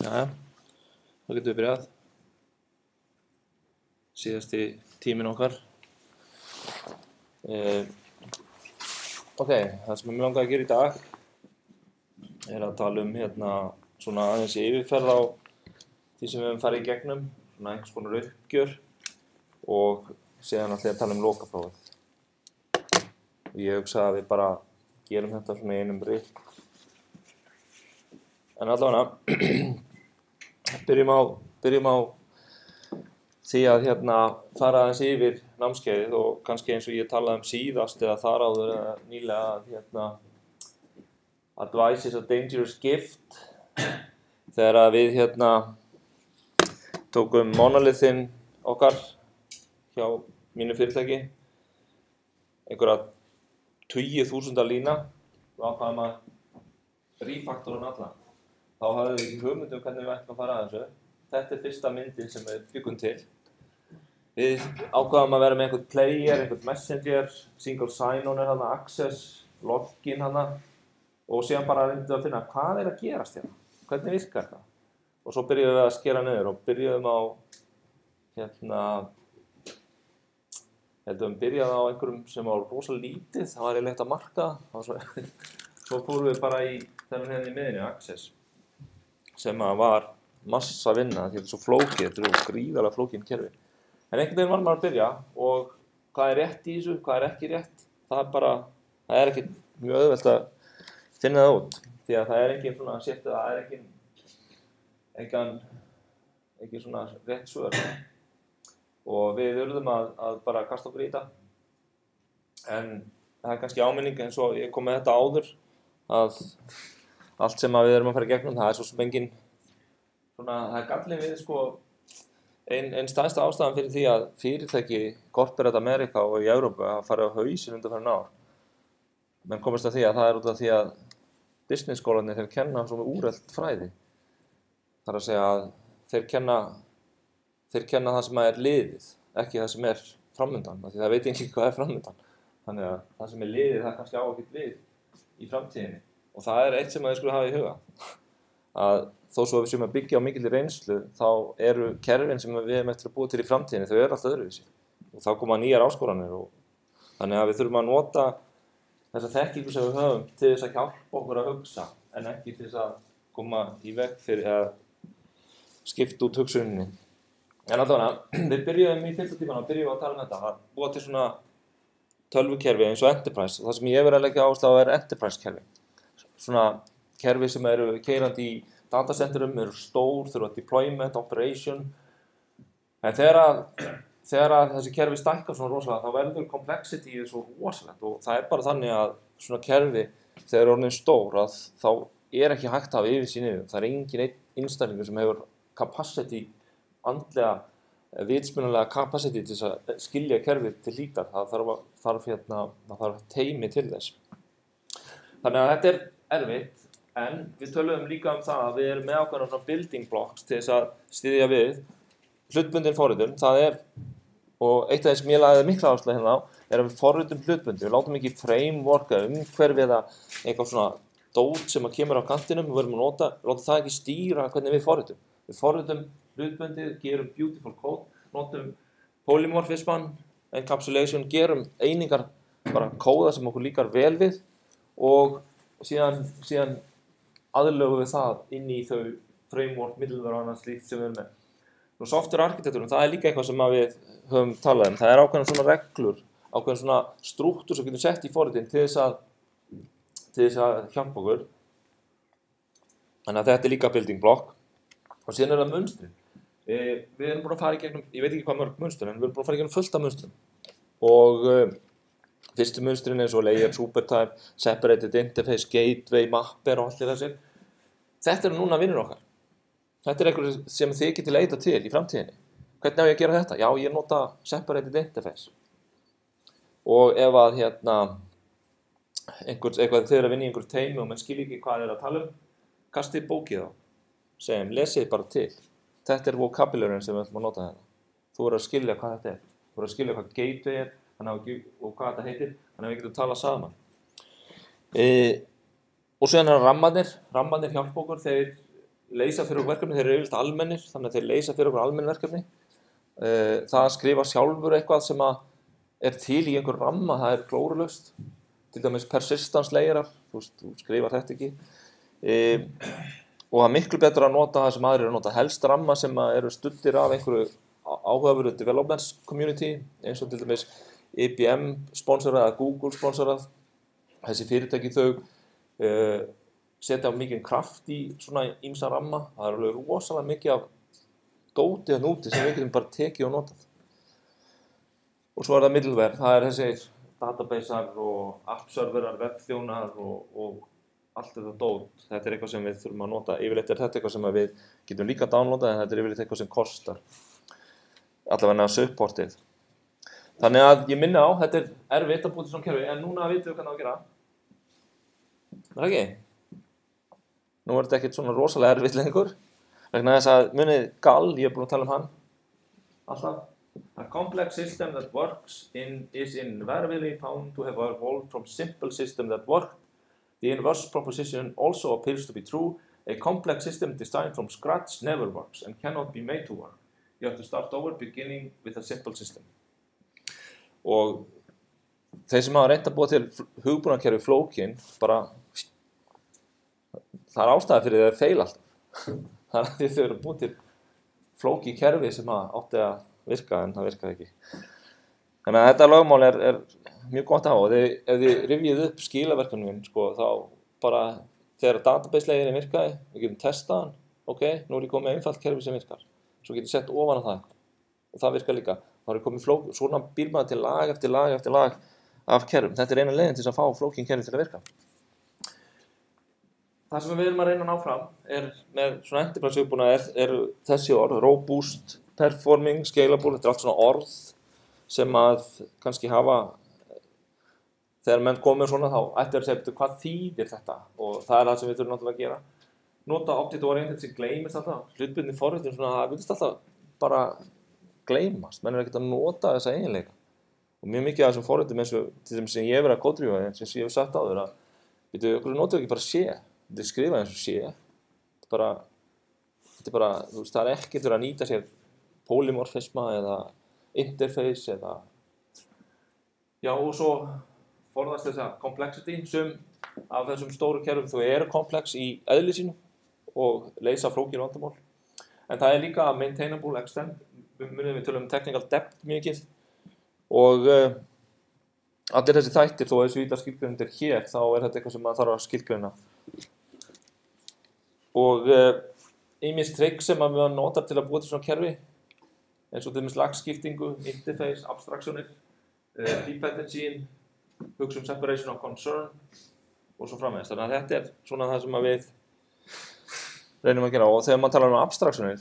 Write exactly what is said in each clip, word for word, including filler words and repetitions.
Jæja, þá getum við byrjað. Síðasti tíminn okkar. Eh, ok, það sem ég mig langaði að gera í dag er að tala um hérna svona aðeins yfirferð á því sem við höfum farið í gegnum, svona einhvers konar uppgjör og síðan ætla ég að tala um lokaprófið. Og ég hugsa að við bara gerum þetta svona í einum rykk. En allavega byrjum á, byrjum á því að hérna fara aðeins yfir námskeiðið og kannski eins og ég talaði um síðast eða þar áður eða nýlega að hérna advice is a dangerous gift þegar að við hérna tókum monolithinn okkar hjá mínu fyrirtæki einhverja tugi þúsunda lína og ákvaðum að refactora hann alla. Þá hafði við ekki hugmynd um hvernig við ætlum að fara að þessu. Þetta er fyrsta myndin sem við byggum til. Við ákvaðum að vera með einhvern player, einhvern messenger, single sign-on er hana, access, login hana og síðan bara reyndum að finna hvað er að gerast hérna, hvernig virkar það. Og svo byrjuðum við að skera niður og byrjuðum á hérna, heldum byrjaði á einhverjum sem var rosa lítið, það var eiginlega hægt að marka. Svo, svo fórum við bara í þennan hérna í miðinni, access. Sem að var massa vinna, því þetta er svo flókið, þetta er gríðarlega flókin kerfi. En einhvern veginn var maður að byrja og hvað er rétt í þessu, hvað er ekki rétt, það er bara, það er ekki mjög auðvelt að finna það út. Því að það er engin svona sétt, það er engin, engin, engin svona rétt svör. Og við urðum að, að bara kasta okkur í þetta. En það er kannski áminning eins og ég kom með þetta áður, að allt sem við erum að fara í gegnum, það er svo sem engin, svona, það er gallin við, sko, ein, ein stærsta ástæðan fyrir því að fyrirtæki Corporate America og í Evrópu að fara á hausinn undanfarin ár. Menn komast að því að það er út af því að business skólarnir þeir kenna svona úrelt fræði. Það er að segja að þeir kenna, þeir kenna það sem er liðið, ekki það sem er framundan, af því það veit ekki hvað er framundan. Þannig að það sem er liðið, það kannski á ekkert við í framtíðinni. Og það er eitt sem að þið skulle hafa í huga. Að þó svo við séum að byggja á mikilli reynslu, þá eru kerfin sem við erum eftir að búa til í framtíðinni, þau eru alltaf öðruvísi. Og þá koma nýjar áskoranir. Og þannig að við þurfum að nota þessa þekkingu sem við höfum til þess að hjálpa okkur að hugsa, en ekki til þess að koma í veg fyrir að skipta út hugsuninni. En allavega, við byrjuðum í fyrsta tímann og byrjuðum að tala um þetta, að búa til svona tölvukerfi eins og enterprise. Og það sem ég hef verið að leggja áherslu á er enterprise kerfi. Svona kerfi sem eru keyrandi í datacentrum, eru stór, þurfa deployment, operation. En þegar að, þegar að þessi kerfi stækkar svona rosalega, þá verður complexity svo rosalegt og það er bara þannig að svona kerfi, þegar er orðin stór, að þá er ekki hægt að hafa yfirsýn yfir. Það er engin einn einstaklingur sem hefur capacity, andlega, vitsmunalega capacity til þess að skilja kerfið til hlítar. Það þarf, þarf, hérna, það þarf teimi til þess. Þannig að þetta er erfitt, en við töluðum líka um það að við erum með ákveðna svona building blocks til þess að styðja við hlutbundin forritun. Það er, og eitt af því sem ég lagði mikla áherslu hérna á, er að við forritum hlutbundi. Við látum ekki framework eða umhverfi eða eitthvað svona dót sem að kemur á kantinum, við verðum að nota, láta það ekki stýra hvernig við forritum. Við forritum hlutbundi, gerum beautiful code, notum polymorphisman, encapsulation, gerum einingar bara kóða sem okkur líkar vel við og síðan, síðan aðlögum við það inn í þau framework, middleware og annað slíkt sem við erum með. Nú, software architecture, það er líka eitthvað sem við höfum talað um. Það er ákveðna svona reglur, ákveðna svona strúktúr sem getum sett í forritin til þess að, til þess að hjálpa okkur. Þannig að þetta er líka building block. Og síðan er það munstrin. E, við erum búin að fara í gegnum, ég veit ekki hvað mörg munstur, en við erum búin að fara í gegnum fullt af munstrum. Og e, fyrstu munstrin eins og layer, supertype, separated interface, gateway, mapper og allt í þessi. Þetta eru núna vinnur okkar. Þetta er eitthvað sem þið getið leita til í framtíðinni. Hvernig á ég að gera þetta? Já, ég nota separated interface. Og ef að hérna, einhvers, eitthvað þið eru að vinna í einhver teimi og menn skilja ekki hvað þið eru að tala um, kastið bókið á. Segjum, lesið bara til. Þetta er vocabularyinn sem við ætlum að nota þetta. Þú verður að skilja hvað þetta er. Þú verður að skilja hvað gateway er. Og hvað þetta heitir, þannig að við getum talað saman. E, og síðan er rammarnir, rammarnir hjálpa okkur, þeir leysa fyrir okkur verkefni, þeir eru yfirleitt almennir, þannig að þeir leysa fyrir okkur almenn verkefni. Uh, það að skrifa sjálfur eitthvað sem að er til í einhver ramma, það er glórulaust. Til dæmis persistence layerar, þú veist, þú skrifar þetta ekki. Um, og það er miklu betra að nota það sem aðrir eru að nota, helst ramma sem eru studdir af einhverju áhugaverðu development community, eins og til dæmis I B M sponsorað eða Google sponsorað. Þessi fyrirtæki þau uh, setja mikið kraft í svona ýmsa ramma. Það er alveg rosalega mikið af dóti að núti sem við getum bara tekið og notað. Og svo er það middleware, það er þessi databasear og appserverar, webþjónar og, og allt þetta dót. Þetta er eitthvað sem við þurfum að nota. Yfirleitt er þetta eitthvað sem við getum líka downloadað, en þetta er yfirleitt eitthvað sem kostar. Allavega supportið. Þannig að ég minni á, þetta er erfitt að búa til svona kerfi, en núna vitum við hvað það á að gera. Er það ekki? Nú er þetta ekkert svona rosalega erfitt lengur. Vegna þess að munið Gall, ég er búinn að tala um hann. Alltaf. A complex system that works in, is invariably found to have evolved from simple system that worked. The inverse proposition also appears to be true. A complex system designed from scratch never works and cannot be made to work. You have to start over beginning with a simple system. Og þeir sem hafa reynt að búa til hugbúnakerfi flókin, bara, það er ástæða fyrir þeir feila alltaf. Það er því þau eru búin til flóki kerfi sem átti að virka, en það virkaði ekki. Þannig að þetta lögmál er, er mjög gott að hafa. Ef þið rifjið upp skilaverkefnin, sko, þá bara þegar database-leiðin virkaði, við getum testað hann, ok, nú er ég komið með einfalt kerfi sem virkar. Svo getum ég sett ofan á það, og það virkar líka. Þá er ég komið flók, svona býr maður til lag eftir lag eftir lag af kerfum. Þetta er eina leiðin til að fá flókin kerfi til að virka. Það sem við erum að reyna að ná fram er með svona enterprise hugbúnað er, er þessi orð, robust, performing, scalable, þetta er allt svona orð sem að kannski hafa, þegar menn komið svona þá ætti að segja hvað þýðir þetta, og það er það sem við þurfum náttúrulega að gera. Nota object-oriented sem gleymist alltaf, hlutbundin forritin svona, það virðist alltaf bara gleymast, menn er ekkert að nota þessa eiginleika. Og mjög mikið af þessum forritum eins og til þeim sem ég hef verið að kódrjúfa, eins og ég hef sagt áður að, veitu, okkur notum við ekki bara sé, þetta er skrifað eins og sé, þetta er bara, þetta er bara, þú veist, það er ekkert verið að nýta sér polymorfisma eða interface eða, já, og svo forðast þessa complexity, sum af þessum stóru kerfum þau eru komplex í eðli sínu og leysa flókin vandamál. En það er líka maintainable, extend, við munum við tölum um technical depth mikið, og uh, allir þessi þættir, þó að þessu vítar skilgreindir hér, þá er þetta eitthvað sem maður þarf að skilgreina. Og ýmis uh, trikk sem maður notar til að búa til svona kerfi, eins og til dæmis lagskiptingu, interface, abstraktionir, uh, dependency, hugsa um separation of concern og svo framvegis. Þannig að þetta er svona það sem við reynum að gera. Og þegar maður talar um abstraktionir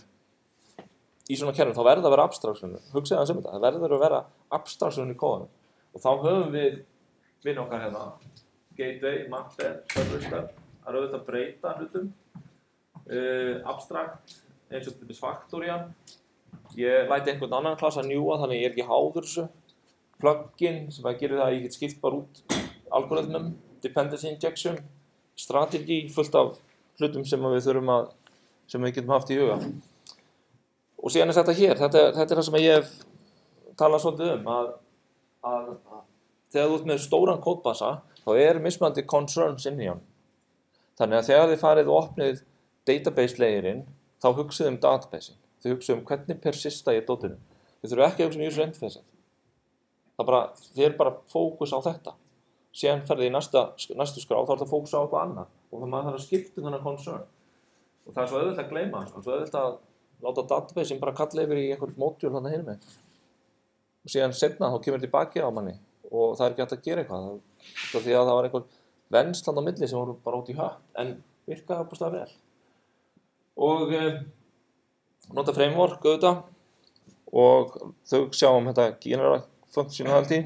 í svona kerfum, þá verður það að vera abstraktionir. Hugsaðu aðeins um þetta, það verður að vera abstraktionir í kóðanum. Og þá höfum við vinn okkar hérna, gateway, mapper, server, að auðvitað að breyta hlutum, uh, abstrakt, eins og til dæmis faktorían. Ég læti einhvern annan klass að njúa, þannig ég er ekki háður þessu. Plugin, sem að gera það að ég get skipt bara út algoritmum, dependency injection, strategy, fullt af hlutum sem við þurfum að, sem við getum haft í huga. Og síðan er þetta hér, þetta, þetta er það sem ég hef talað svolítið um, að, að, að þegar þú ert með stóran kódbasa, þá er mismunandi concerns inn í hann. Þannig að þegar þið farið og opnið database layerinn, þá hugsið um databasein. Þið hugsið um hvernig persista ég dótinu. Þið þurfum ekki að hugsa um user interface. Það bara, þið er bara fókus á þetta. Síðan ferðið í næsta, næstu skrá, þá er það fókus á eitthvað annað. Og það maður þarf að skipta um þennan concern. Og það er svo auðvitað að gleyma, sko. Svo auðvitað að láta databasein bara kalla yfir í einhvern módjúl þarna hinum með. Og síðan seinna þá kemur tilbaki á manni og það er ekki hægt að gera eitthvað. Það er því að það var einhver vensland á milli sem voru bara út í hött, en virkaði bústað vel. Og eh, nota framework auðvitað og þau sjáum þetta general functionality,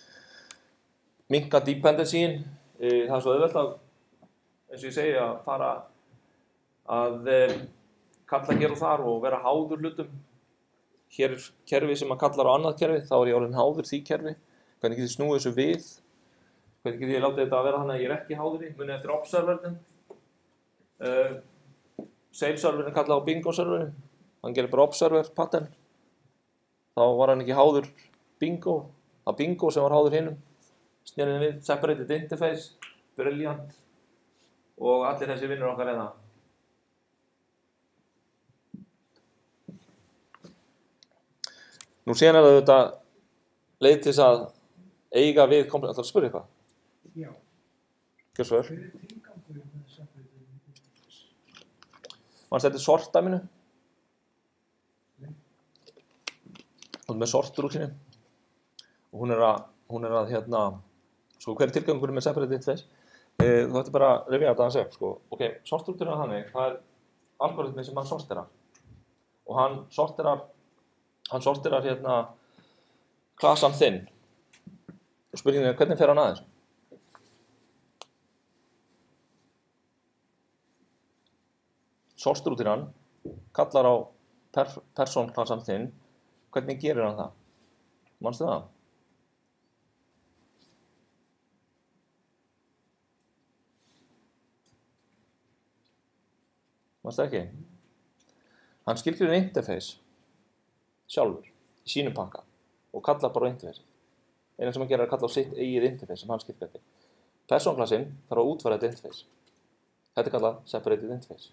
minka dependencyin, eh, það er svo auðvelt að, eins og ég segi, að fara að eh, kalla hér og þar og vera háður hlutum. Hér er kerfi sem að kallar á annað kerfi, þá er ég orðinn háður því kerfi. Hvernig get ég snúið þessu við? Hvernig get ég látið þetta að vera þannig að ég er ekki háður því? Munið eftir observernin. Uh, save serverin kallaði á bingo serverin, hann gerir bara observer pattern, þá var hann ekki háður bingo, það bingo sem var háður hinum, snerið við, separated interface, brilliant, og allir þessi vinnur okkar eða. Nú síðan er það auðvitað leið til þess að eiga við komplexity, ætlarðu að spyrja eitthvað? Já. Gjör svo vel. Hver er tilgangurinn með separated interface? Manstu þetta er sortdæminu? Nei. Hún er með sortrútínu og hún er að, hún er að hérna, sko hver er tilgangurinn með separated interface? E, þú ætti bara að rifja þetta aðeins upp, sko. Ok, sortrútínu er þannig, það er algoritmi sem hann sorterar og hann sorterar, hann sorterar hérna klasan þinn. Og spurningin er hvernig fer hann aðeins? Sortrútínan kallar á per, persónklasan þinn, hvernig gerir hann það? Manstu það? Manstu ekki? Hann skilgreiðir interface sjálfur í sínum pakka og kallar bara á interface. Eina sem hann gerir er að kalla á sitt eigið interface sem hann skilgreiðir. Persónklasinn þarf að útfæra þetta interface. Þetta er kallað separated interface.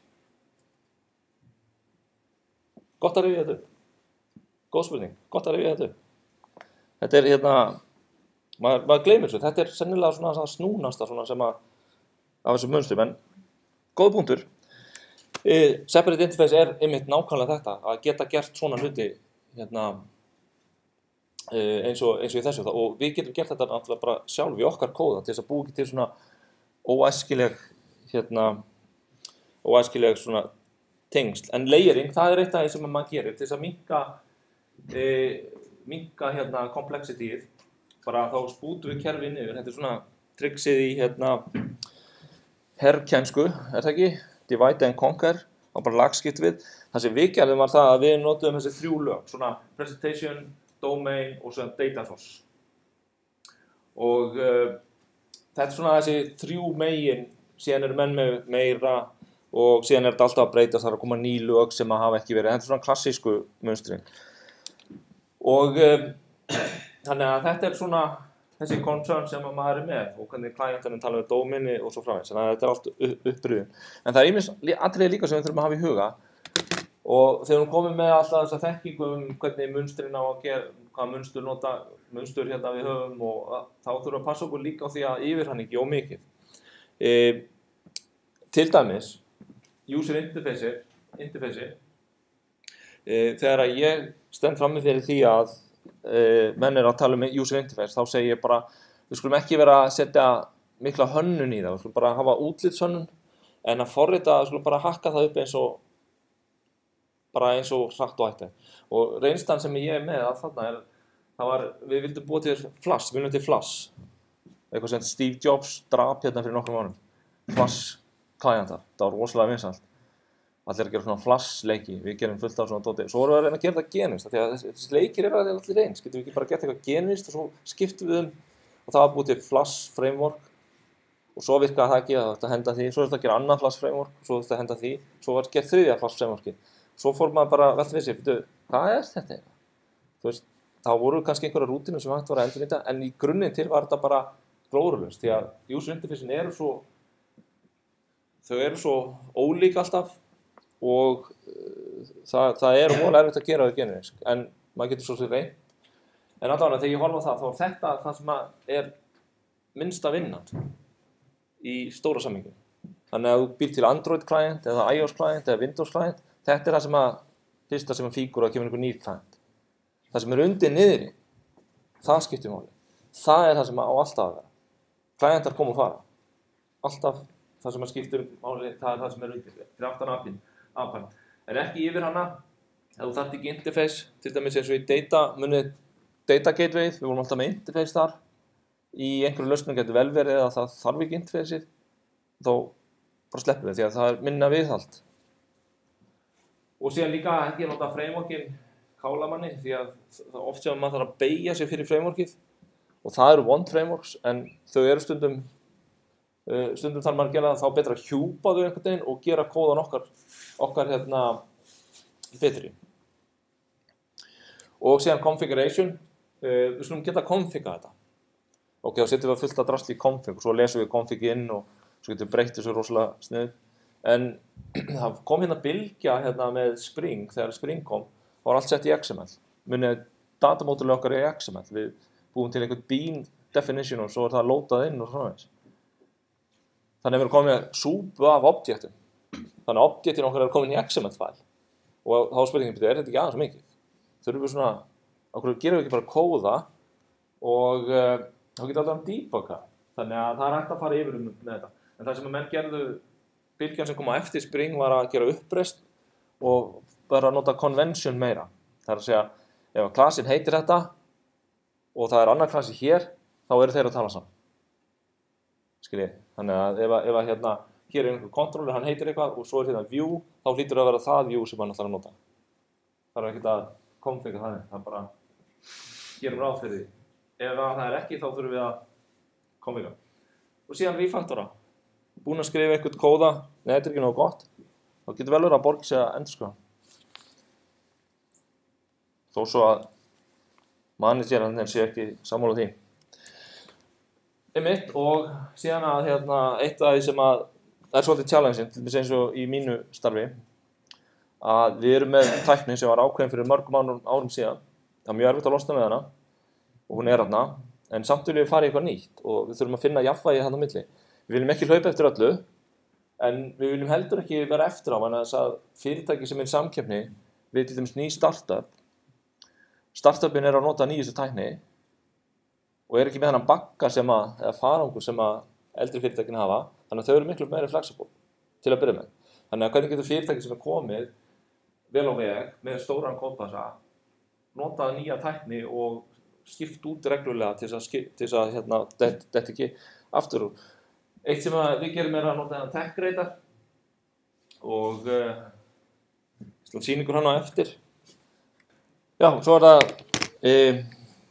Gott að rifja þetta upp. Góð spurning, gott að rifja þetta upp. Þetta er hérna, maður, maður gleymir svo, þetta er sennilega svona það snúnasta svona sem að af þessum munstrum, en góð punktur. E, separate interface er einmitt nákvæmlega þetta, að geta gert svona hluti hérna, e, eins, og, eins og í þessu, og við getum gert þetta náttúrulega bara sjálf í okkar kóða til þess að búa ekki til svona óæskileg hérna, óæskileg svona tengsl, en layering, það er eitt af því sem maður gerir til þess að minnka e, minnka hérna komplexityið, bara þá spútum við kerfið niður, þetta er svona tricksið í hérna herrkænsku, er það ekki? Divide and conquer, og bara lagskipt við. Það sem við gerðum var það að við notuðum þessi þrjú lög, svona presentation, domain og svona data source. Og uh, þetta er svona þessi þrjú megin, síðan eru menn með meira og síðan er þetta alltaf að breytast, það er að koma ný lög sem að hafa ekki verið. Þetta er svona klassísku munstrin. Og um, þannig að þetta er svona þessi concern sem maður er með og hvernig klientarnir tala við dóminni og svo framvegis. Þannig að þetta er allt uppröðin. En það er ýmis atriði líka sem við þurfum að hafa í huga og þegar við komum með alltaf þessa þekkingu um hvernig munstrin á að gera, hvað munstur nota, munstur hérna við höfum og þá þurfum við að passa okkur líka á því að yfir hann ekki ómikið. E, til dæmis, user interface, interface e, þegar að ég stend frammi fyrir því að Uh, menn er að tala um user interface, þá segir ég bara við skulum ekki vera að setja mikla hönnun í það, við skulum bara hafa útlitshönnun en að forrita, við skulum bara hakka það upp eins og bara eins og hratt og hægt og reynslan sem ég er með að þarna er það var, við vildum búa til Flash, við vildum til Flash eitthvað sem Steve Jobs drap hérna fyrir nokkrum árum Flash klientar, það var rosalega vinsælt. Allir að gera svona Flash leiki, við gerum fullt af svona dóti. Svo vorum við að reyna að gera það genist, því að þessi leikir eru allir eins. Getum við ekki bara gert eitthvað genist og svo skiptum við um og það var búið til Flash framework og svo virkaði það ekki að þetta henda því, svo er þetta að gera annað Flash framework, svo er þetta að henda því, svo var gert þriðja Flash frameworki. Svo fór maður bara velta við sig, veitu, hvað er þetta? Þú veist, þá voru kannski einhverja rútínur sem hægt var að endurnýta, en í grunninn til var þetta bara glórulaust, því að user interface eru svo, þau eru svo ólík alltaf og uh, það, það er voðalega erfitt að gera það generisk, en maður getur svo sér reynt. En allavega þegar ég horfa á það, þá er þetta það sem er minnsta vinnan í stóra samhengi. Þannig að þú býr til Android client eða iOS client eða Windows client, þetta er það sem að fyrsta sem að fígur að kemur einhver nýr client. Það sem er undir niðri, það skiptir máli. Það er það sem á alltaf að vera. Clientar koma og fara. Alltaf það sem að skiptir máli, það er það sem er undir, fyrir aftan apinn. Apan. En ekki yfir hana, ef þú þarft ekki interface, til dæmis eins og í data, munið data gateway, við vorum alltaf með interface þar, í einhverju lausnum getur vel verið að það þarf ekki interfaceið, þá bara sleppum við því að það er minna viðhald. Og síðan líka ekki að nota frameworkin kála manni, því að oft sem maður þarf að beygja sig fyrir frameworkið, og það eru want frameworks, en þau eru stundum Uh, stundum þarf maður að gera það þá betra að hjúpa þau einhvern veginn og gera kóðan okkar, okkar hérna betri. Og síðan configuration, uh, við skulum geta konfiga þetta. Ok, þá setjum við fullt að drasli í config og svo lesum við config inn og svo getum við breytt þessu rosalega snið. En það kom hérna bylgja hérna með Spring, þegar Spring kom, þá var allt sett í X M L. Munið datamódulega okkar er í X M L. Við búum til einhvern bean definition og svo er það lótað inn og svona þess. Þannig að við erum komin með súpu af objektum. Þannig að objektin okkar er komin í X M L-fæl. Og þá er spurningin, er þetta ekki aðeins mikið? Þurfum við svona, okkur gerum við ekki bara kóða og uh, þá getur alltaf að debugga. Þannig að það er hægt að fara yfir um með þetta. En það sem að menn gerðu, bylgjan sem kom á eftir Spring var að gera uppreist og bara að nota convention meira. Það er að segja, ef klassin heitir þetta og það er annar klassi hér, þá eru þeir að tala saman. Skiljið? Þannig að ef, ef að hérna, hér er einhver controller, hann heitir eitthvað og svo er hérna view, þá hlýtur að vera það view sem hann ætlar að nota. Það er ekkert að konfiga þannig, það bara gerum ráð fyrir því. Ef það er ekki, þá þurfum við að konfiga. Og síðan refactora. Búin að skrifa eitthvað kóða, nei, þetta er ekki nógu gott, þá getur vel verið að borga sig að endurskoða. Þó svo að managerinn sé ekki sammála því. Einmitt, og síðan að hérna, eitt af því sem að er svolítið challenge, til dæmis eins og í mínu starfi, að við erum með tækni sem var ákveðin fyrir mörgum árum, árum síðan. Það er mjög erfitt að losna með hana og hún er þarna, en samt viljum við fara í eitthvað nýtt og við þurfum að finna jafnvægi þarna á milli. Við viljum ekki hlaupa eftir öllu, en við viljum heldur ekki vera eftir á hana þess að fyrirtæki sem er í samkeppni við til dæmis ný startup. Startupin er að nota nýjustu tækni og er ekki með þennan bagga sem að, eða farangur sem að eldri fyrirtækin hafa, þannig að þau eru miklu meiri flexible til að byrja með. Þannig að hvernig getur fyrirtæki sem er komið vel á veg með stóran kódbasa nota nýja tækni og skipt út reglulega til þess að, skip, til þess að hérna, þetta ekki aftur úr. Eitt sem við gerum er að nota þennan tech-radar og uh, sýningur hann á eftir. Já, svo er það um,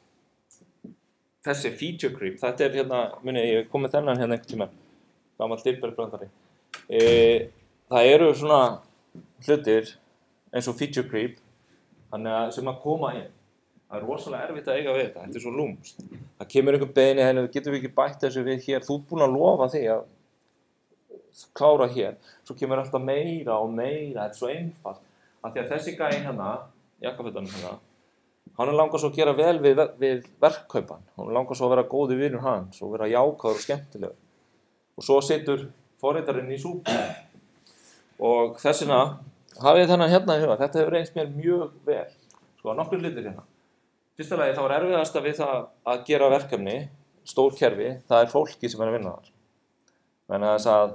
þessi feature creep. Þetta er hérna, muni, ég kom með þennan hérna einhvern tíma, gamall Dilberg-brandari. Uh, það eru svona hlutir eins og feature creep, þannig að sem að koma inn. Það er rosalega erfitt að eiga við þetta, þetta er svo lúmst. Það kemur einhver beini henni, getum við ekki bætt þessu við hér, þú ert búin að lofa því að klára hér. Svo kemur alltaf meira og meira, þetta er svo einfalt. Af því að þessi gæi hérna, jakkafötunum hérna, hann langar svo að gera vel við, við verkkaupan. Hann langar svo að vera góði vinur hans og vera jákvæður og skemmtilegur. Og svo situr forritarinn í súpu. Og þessina, hafið þennan hérna í huga, þetta hefur reynst mér mjög vel. Sko, nokkur hlutir hérna. Fyrsta lagi, þá er erfiðast að við það að gera verkefni, stór kerfi, það er fólki sem er að vinna þar. Þannig að þess að,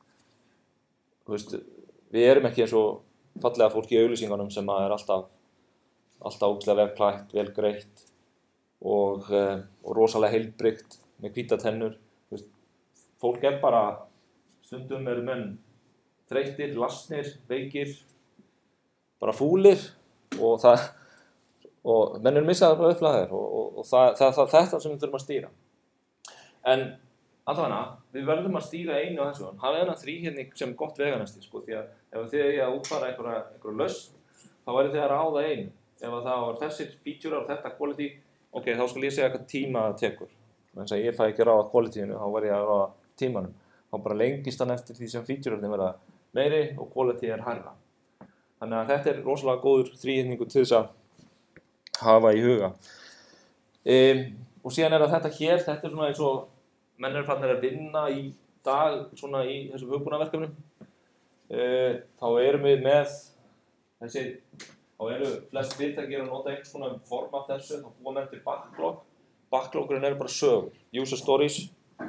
þú veist, við erum ekki eins og fallega fólki í auglýsingunum sem er alltaf, alltaf ógeðslega vel klætt, vel greitt og, og rosalega heilbrigt með hvítar tennur. Þú veist, fólk er bara, stundum eru menn þreyttir, lasnir, veikir, bara fúlir og það og menn er missaður frá upplæðir og, og, og það, það, það, þetta sem við þurfum að stýra. En allavega, við verðum að stýra einu og þessu. Hafið þennan þríhyrning sem gott veganesti, sko, því að ef þið er að útfara einhverja, einhverja lausn, þá verður þið að ráða einu. Ef það var þessir feature og þetta quality, ok, þá skal ég segja hvað tíma það tekur. Þannig að ég fæ ekki að ráða qualityinu, þá verð ég að ráða tímanum. Þá bara lengist hann eftir því sem featurearnir verða meiri og quality er hærra. Þannig að þetta er rosalega góður þríhyrningur til þess að hafa í huga. Um, og síðan er að þetta hér, þetta er svona eins og menn eru farnir að vinna í dag svona í þessum hugbúnaverkefnum. Uh, þá erum við með þessi, þá eru flest fyrirtæki að nota einhvers konar form af þessu, þá búa menn til backlog. Backlogurinn eru bara sögur, user stories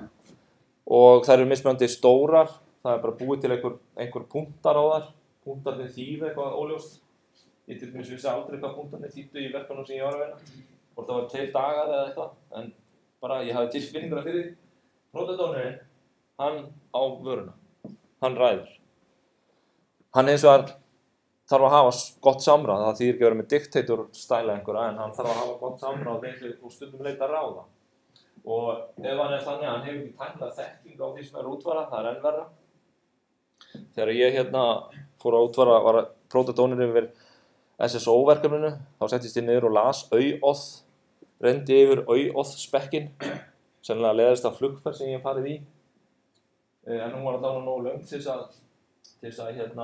og þær eru mismunandi stórar, það er bara búið til einhver, einhver punktar á þar, punktarnir þýða eitthvað óljóst. Ég til dæmis vissi aldrei hvað punktarnir þýddu í verkefnum sem ég var að vinna. Hvort það var tveir dagar eða eitthvað, en bara ég hafði tilfinningar fyrir því. Prótadónurinn, hann á vöruna, hann ræður. Hann eins og er, þarf að hafa gott samráð, það þýðir ekki að vera með diktator stæla einhverja, en hann þarf að hafa gott samráð og stundum leita að ráða. Og ef hann er þannig að hann hefur ekki tæknilega þekkingu á því sem er að útfæra, það er enn verra. Þegar ég hérna fór að útfæra, var að prótodónir yfir S S O-verkefninu, þá settist ég niður og las auð, reyndi yfir auð-spekkin, sennilega leiðist af flugferð sem ég hef farið í. En hún var allavega nógu löng til þess að, til þess að, hérna,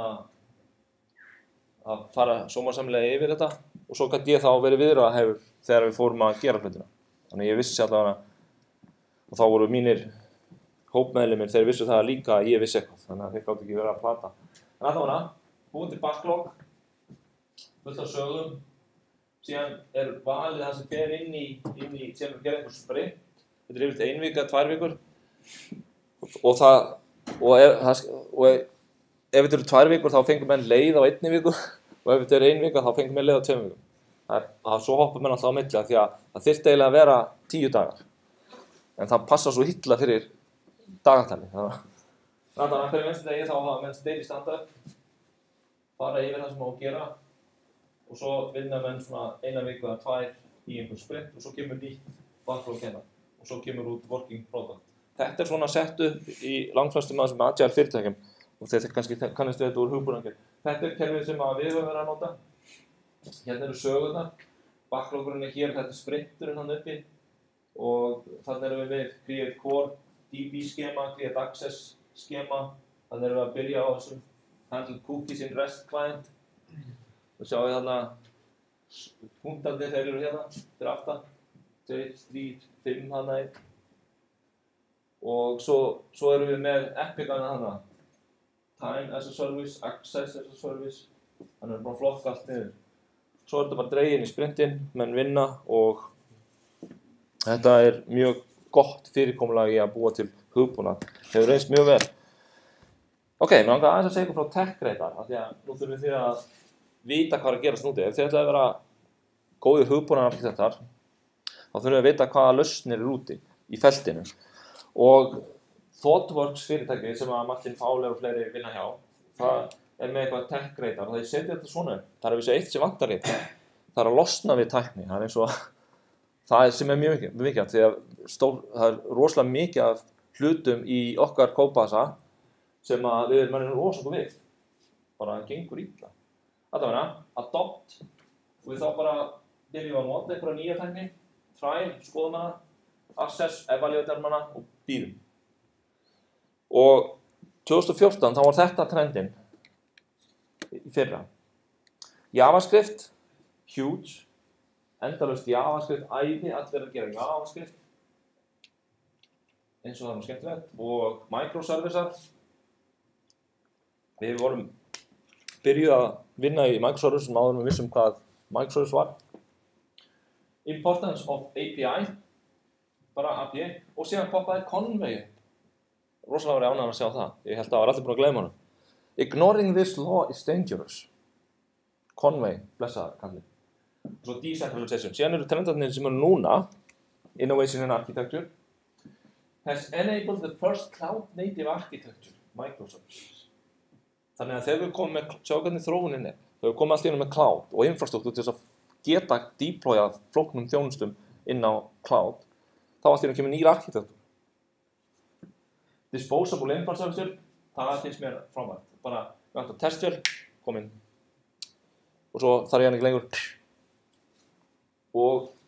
að fara sómasamlega yfir þetta og svo gæti ég þá verið viðræðahæfur þegar við fórum að gera hlutina. Þannig ég vissi allavega og þá voru mínir hópmeðlimir, þeir vissu það líka að ég vissi eitthvað, þannig að þeir gátu ekki verið að plata. En allavega, búin til backlog, fullt af sögum, síðan er valið það sem fer inn í, inn í, síðan við gerum einhver sprint, þetta er yfirleitt ein vika, tvær vikur, og það, og ef, það, og ef, ef þetta eru tvær vikur þá fengum menn leið á einni viku, og ef þetta eru ein vika þá fengum menn leið á tveim vikum. Það er, það, svo hoppar menn alltaf á milli því að það þyrfti eiginlega að vera tíu dagar, en það passa svo illa fyrir dagatali. Þannig að hverju venstu degi þá hafa menn steil í standa upp, fara yfir það sem á að gera og svo vinna menn svona eina viku eða tvær í einhver sprint og svo kemur nýtt backlog hérna og svo kemur út working product. Þetta er svona sett upp í langflestum af þessum agile fyrirtækjum og þetta kannski kannast við þetta úr hugbúnaðingur. Þetta er kerfið sem að við höfum verið að nota. Hérna eru sögurnar, backlogurinn er hér, þetta er sprinturinn hann uppi og þannig erum við með create core, D B skema, create access skema, þannig erum við að byrja á þessum handle cookies in REST client. Þú sjáum við þarna punktarnir, þeir eru hérna, fyrir aftan, tveir, þrír, fimm þarna einn. Og svo, svo erum við með epicana þarna, time as a service, access as a service, þannig að við bara flokka allt niður. Svo er þetta bara dregin í sprintinn, menn vinna og þetta er mjög gott fyrirkomulag í að búa til hugbúnað. Hefur reynst mjög vel. Ok, mér langar aðeins að segja ykkur frá tech-reytar, af því að nú þurfum við því að vita hvað er að gerast núti. Ef þið ætlaði að vera góðir hugbúnaðararkitektar, þá þurfum við að vita hvaða lausnir eru úti í feltinu. Og ThoughtWorks fyrirtæki sem að Martin Fowler og fleiri vinna hjá, það er með eitthvað tech-reytar og þeir setja þetta svona upp. Það er að vissu eitt sem vantar í þetta. Það er að losna við tækni. Það er eins og það sem er mjög mikið, því að stór, það er rosalega mikið af hlutum í okkar kódbasa sem að við erum rosalega við. Bara gengur illa. Þetta verða, adopt, og við þá bara byrjum að nota einhverja nýja tækni, try, skoðum hana, access, evaluatum hana og býðum. Og tvö þúsund og fjórtán þá var þetta trendin í fyrra. JavaScript, huge, endalaust JavaScript, æði, allir að gera JavaScript, eins og það var skemmtilegt, og microservicear. Við vorum byrjuð að vinna í microservice sem áður en við vissum hvað microservice var. Importance of A P I, bara A P I, og síðan poppaði Conway. Rosalega var ég ánægður að sjá það. Ég held að það var allir búin að gleyma honum. Ignoring this law is dangerous. Conway, blessaður kallið. Og svo decentralization. Síðan eru trendarnir sem eru núna, innovation in architecture, has enabled the first cloud native architecture, microservices. Þannig að þegar við komum með, sjá hvernig þróunin er, þegar við komum allt inn með cloud og infrastruktúr til þess að geta deploya flóknum þjónustum inn á cloud, þá allt inn að kemur nýr architecture. Disposable infrastructure, það finnst mér frábært. Bara, við vantar testvél, kom inn. Og svo þarf ég hann ekki lengur. Og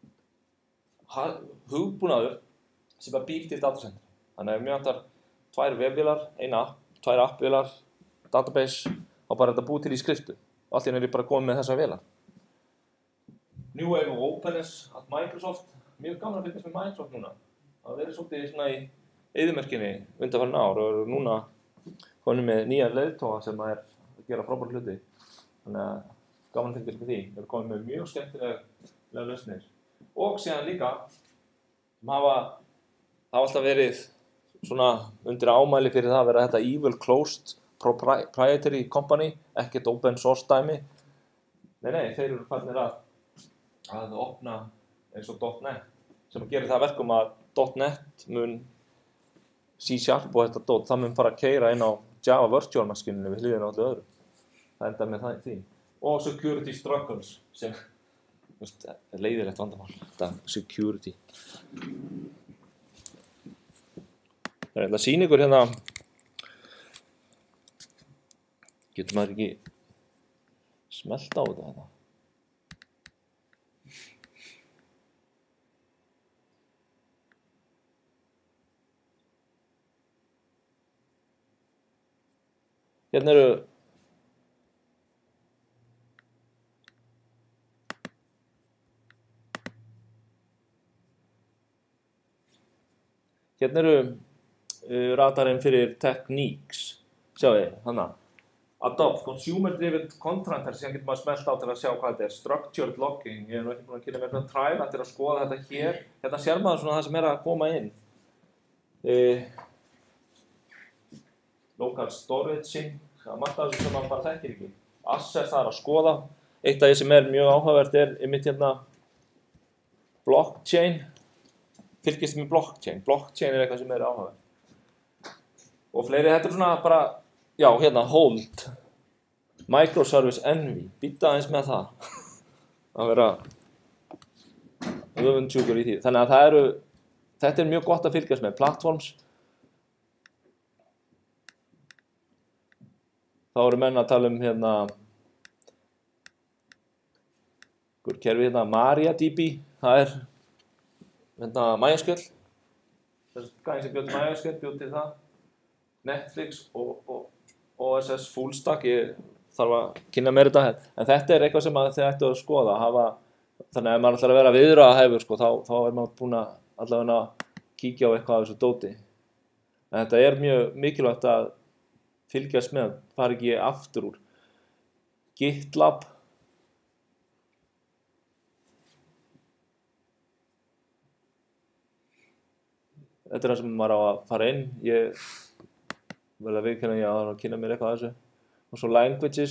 hugbúnaður sem bara býr til datacenter. Þannig að ef mér vantar tvær vefvélar, eina app, tvær appvélar, database, þá bara þetta búið til í skriftu. Allt í henni er ég bara komið með þessar vélar. New Wave of Openness at Microsoft. Mjög gaman að fylgjast með Microsoft núna. Það verið svolítið svona í eyðimerkinni undanfarin ár og eru núna konum með nýja leiðtoga sem er að gera frábæra hluti. Þannig að gaman að fylgjast með því. Við erum komið með mjög skemmtilega lausnir. Og síðan líka sem hafa, hafa alltaf verið svona undir ámæli fyrir það að vera þetta evil closed proprietary company, ekkert open source dæmi. Nei, nei, þeir eru farnir að að opna eins og .net sem að gera það verkum að .net mun C-sharp og þetta dot, það mun fara að keyra inn á Java virtual maskininu við hliðina á öllu öðru. Það endar með það, því. Og security struggles sem veist, leiðilegt vandamál, þetta security. Það er eitthvað að sýna ykkur hérna, getur maður ekki smellt á þetta hérna. Hérna eru Hérna eru uh, radarinn fyrir techniques, sjáu þið, hana. Adopt, consumer driven contractor, síðan getur maður smellt á til að sjá hvað þetta er. Structured logging, ég er nú ekki búin að kynna mér svona trial eftir að skoða þetta hér. Hérna sér maður svona það sem er að koma inn. Uh, local storage, það er margt af þessu sem maður bara þekkir ekki. Assets, það er að skoða. Eitt af því sem er mjög áhugavert er einmitt hérna blockchain. Fylgist með blockchain. Blockchain er eitthvað sem er áhugavert. Og fleiri, þetta er svona bara, já, hérna, hold. Microservice envy. Býta aðeins með það. Að vera öfundsjúkur í því. Þannig að það eru, þetta er mjög gott að fylgjast með. Platforms. Þá eru menn að tala um hérna, einhver kerfi hérna, MariaDB. Það er hérna MySQL, þessi gæði sem bjóð til MySQL, bjóð til það, Netflix og, og O S S full stack, ég þarf að kynna mér þetta, en þetta er eitthvað sem þið ættu að skoða, hafa, þannig að ef maður ætlar að vera viðræðahæfur, sko, þá, þá er maður búinn að allavega kíkja á eitthvað af þessu dóti. En þetta er mjög mikilvægt að fylgjast með, fara ekki aftur úr. GitLab, þetta er það sem maður á að fara inn, ég verði að viðurkenna ég á að kynna mér eitthvað af þessu. Og svo languages,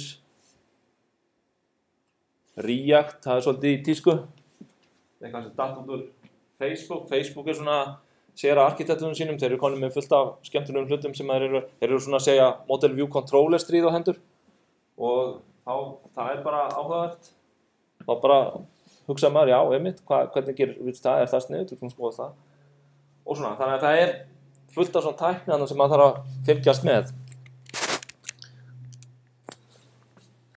React, það er svolítið í tísku. Eitthvað sem datt út úr Facebook, Facebook er svona sér að arkitektunum sínum, þeir eru konum með fullt af skemmtilegum hlutum sem þeir eru, þeir eru svona að segja model view controller stríð á hendur. Og þá, það er bara áhugavert. Þá bara hugsa maður, já, einmitt, hvað, hvernig gerir það, er það sniðugt, við komum að skoða það. Og svona, þannig að það er fullt af svona tækni sem maður þarf að fylgjast með.